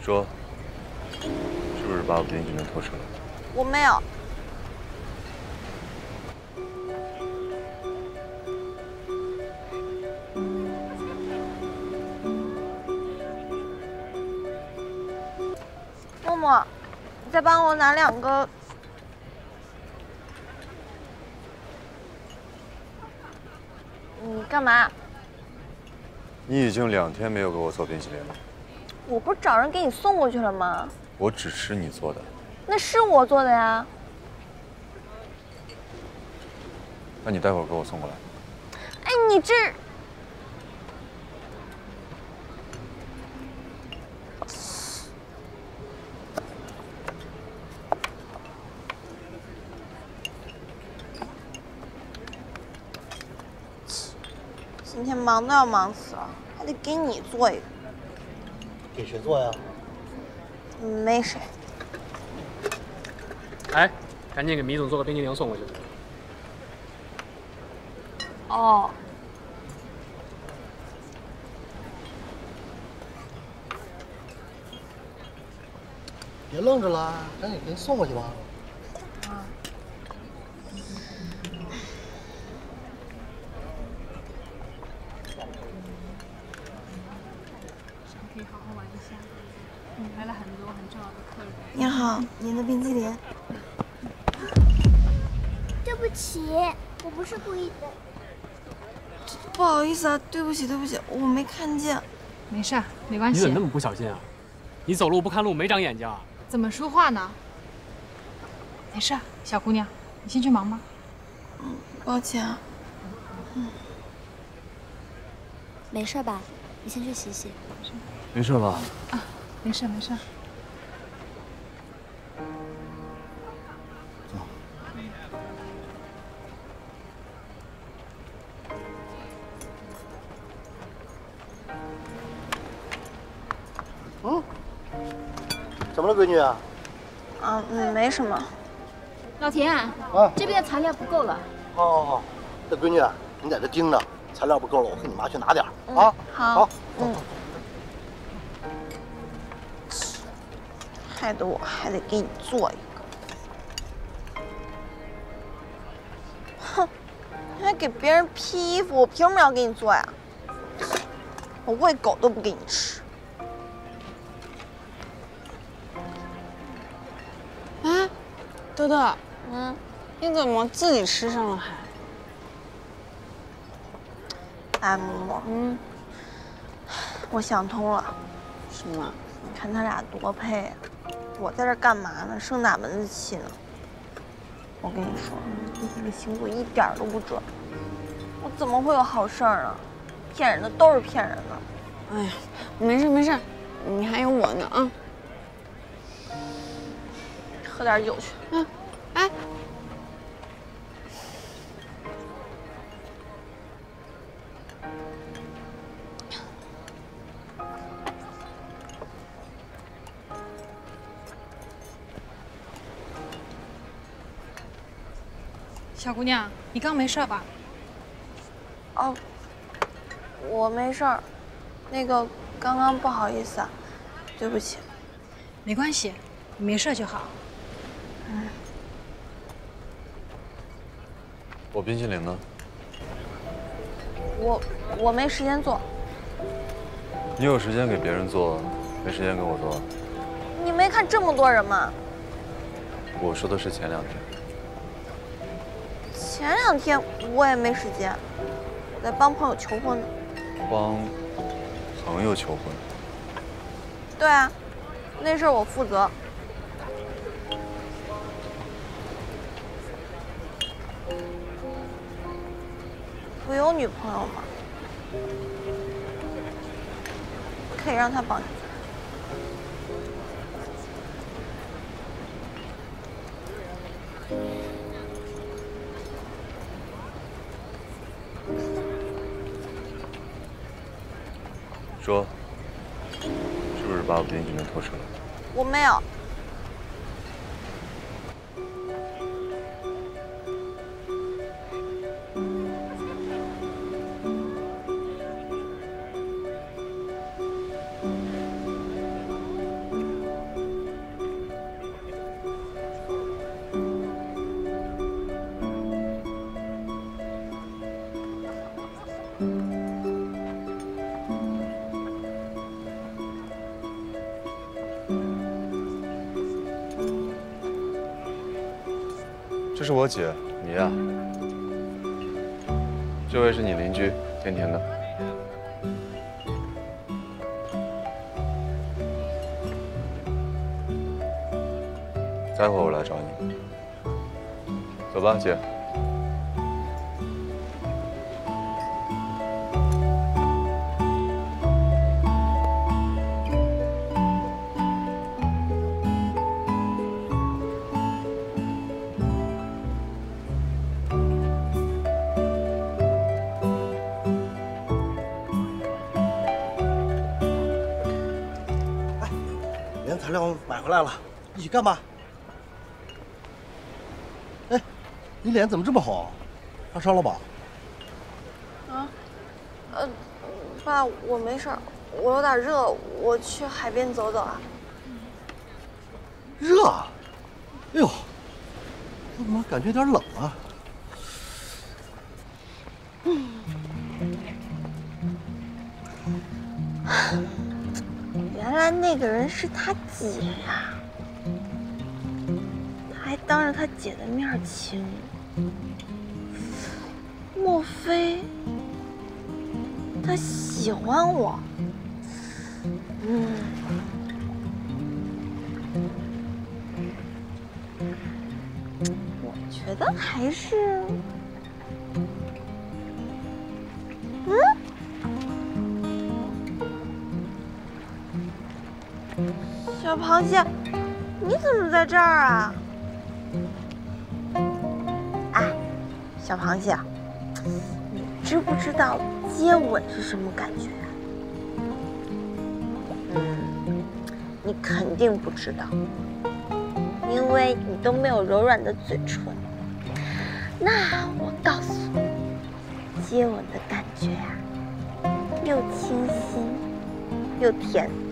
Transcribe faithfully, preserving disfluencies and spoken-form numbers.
说，是不是把我冰淇淋偷吃了？ 我没有。默默，你再帮我拿两个。你干嘛？ 你已经两天没有给我做冰淇淋了。 我不是找人给你送过去了吗？ 我只吃你做的。 那是我做的呀。 那你待会儿给我送过来。 哎，你这……今天忙都要忙死了，还得给你做一个。 给谁做呀？ 没谁。 哎，赶紧给米总做个冰淇淋送过去。 哦。 别愣着了，赶紧给人送过去吧。 啊。 可以好好玩一下。嗯，来了很多很重要的客人。 您好，您的冰淇淋。 对不起，我不是故意的。 不好意思啊，对不起，对不起，我没看见。 没事，没关系。 你怎么那么不小心啊？你走路不看路，没长眼睛啊？ 怎么说话呢？没事，小姑娘，你先去忙吧。 嗯，抱歉啊。嗯。 没事吧？你先去洗洗。 没事吧？ 啊，没事没事。 走。嗯？怎么了，闺女啊？ 啊，嗯，没什么。 老田，啊，这边的材料不够了。 好，好，好。那闺女，你在这盯着，材料不够了，我跟你妈去拿点儿、 嗯、 啊。 好。 好。 嗯。害得我还得给你做一个。哼，你还给别人披衣服，我凭什么要给你做呀？我喂狗都不给你吃。 啊，豆豆， 嗯， 你怎么自己吃上了还？ 哎，默默，嗯，我想通了。 什么？ 你看他俩多配啊！我在这干嘛呢？生哪门子气呢？我跟你说，你的星座一点都不准，我怎么会有好事儿呢？骗人的都是骗人的。 哎呀，没事没事，你还有我呢啊！ 喝点酒去。 嗯，哎。 小姑娘，你刚没事吧？ 哦，我没事儿。那个，刚刚不好意思啊，对不起。 没关系，你没事就好。 嗯。 我冰淇淋呢？ 我我没时间做。 你有时间给别人做，没时间给我做。 你没看这么多人吗？ 我说的是前两天。 前两天我也没时间，我在帮朋友求婚呢。 帮朋友求婚？ 对啊，那事儿我负责。我有女朋友吗？可以让她帮你。 说，是不是把我冰淇淋偷吃了？ 我没有。 这是我姐米娅，这位是你邻居甜甜的。待会儿我来找你。走吧，姐。 材料买回来了，一起干吧。哎，你脸怎么这么红？发烧了吧？ 啊，呃，爸，我没事儿，我有点热，我去海边走走啊。 热？哎呦，我怎么感觉有点冷啊？嗯。原来那个人是他姐呀，他还当着他姐的面亲我，莫非他喜欢我？嗯，我觉得还是，嗯。 小螃蟹，你怎么在这儿啊？哎，小螃蟹，你知不知道接吻是什么感觉啊？嗯，你肯定不知道，因为你都没有柔软的嘴唇。那我告诉你，接吻的感觉呀、啊，又清新又甜。